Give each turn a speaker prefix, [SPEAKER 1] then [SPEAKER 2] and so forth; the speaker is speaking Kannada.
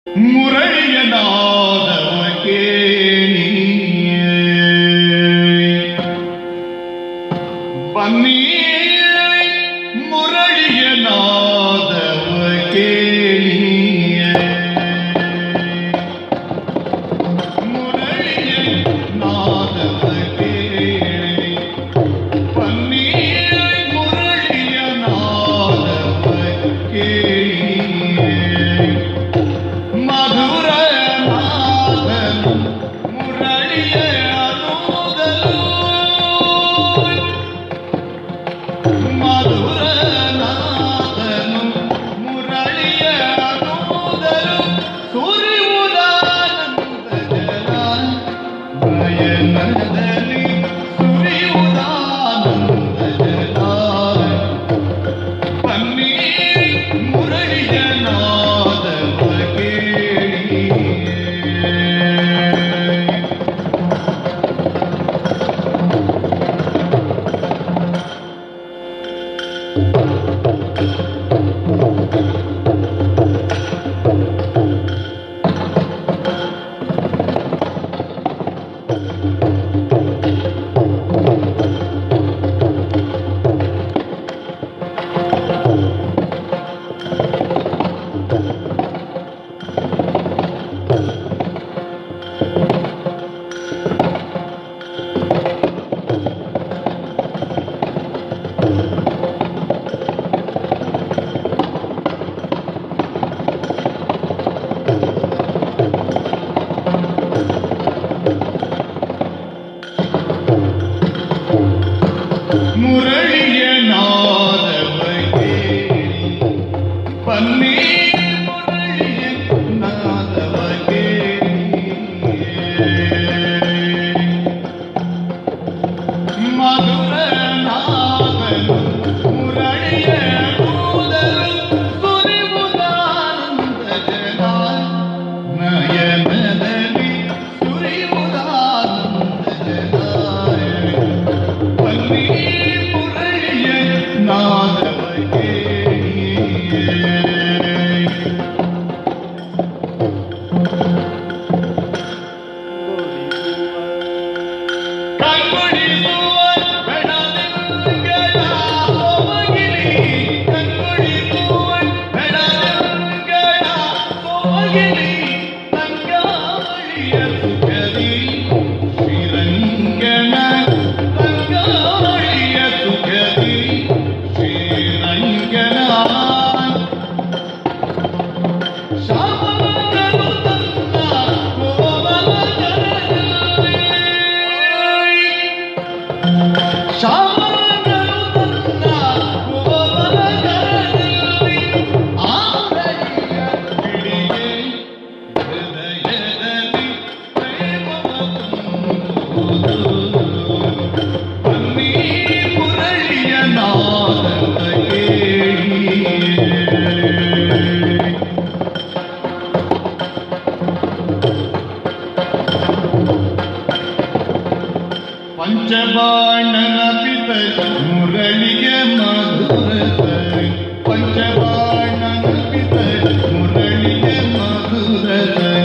[SPEAKER 1] ಮುರಳಿಯ ನಾದವ ಕೇಳಿ ಬನ್ನಿ ಮುರಳಿಯ ನಾದವ ಕೇಳಿ ಮುರಳಿಯ ನಾದವ ಕೇಳಿ ಬನ್ನಿ ಮುರಳಿಯ ನಾದವ ಕೇಳಿ ಮಧುರ ನಾದನು ಮುರಳಿಯ ಅನುದಲು ಮಧುರ ನಾದನು ಮುರಳಿಯ ಅನುದಲು ಸುರಿಯುವುದಾನಂದ ಜಲ ನಯನದಲ್ಲಿ ಸುರಿಯುವುದಾನಂದ ಜಲ ಬನ್ನಿ ಮುರಳಿಯ ನಾದವ ಕೇಳಿ ಮುರಳಿಯ ನಾದವ ಕೇಳಿ ಬನ್ನಿ ಮುರಳಿಯ ನಾದವ ಕೇಳಿ ಮಧುರ ನಾದನು ಮುರಳಿಯ ಕೂದಲು ಸುರಿಯುವುದಾನಂದ ಜಲ ನಯನದಲ್ಲಿ ಸುರಿಯುವುದಾನಂದ ಜಲ ಬನ್ನಿ ಮುರಳಿಯ ನಾದವ ಕೇಳಿ ಕಂಗೊಳಿಸುವ ಬೆಳದಿಂಗಳ ಸೊಬಗಿಲಿ ಕಂಗೊಳಿಸುವ ಬೆಳದಿಂಗಳ ಸೊಬಗಿಲಿ ತಂಗಾಳಿಯ ಸುಖದಿ ಶ್ರೀರಂಗನ ತಂಗಾಳಿಯ ಸುಖದಿ ಶ್ರೀರಂಗನ ಶಾಮನಗರು ತನ್ನ ಕೋಮಲ ಕರದಲ್ಲಿ ಶಾಮನಗರು ತನ್ನ ಕೋಮಲ ಕರದಲ್ಲಿ ಆರಡಿಯ ಹಿಡಿಗೆ ಹೃದಯದಲ್ಲಿ ಪ್ರೇಮವ ತುಂಬುವುದು ಬನ್ನಿ ಮುರಳಿಯ ನಾದವ ಕೇಳಿ ಪಂಚಬಾಣನ ಪಿತ ಮುರಳಿಯ ಮಧುರತ ಪಂಚಬಾಣನ ಪಿತ ಮುರಳಿಯ ಮಧುರತ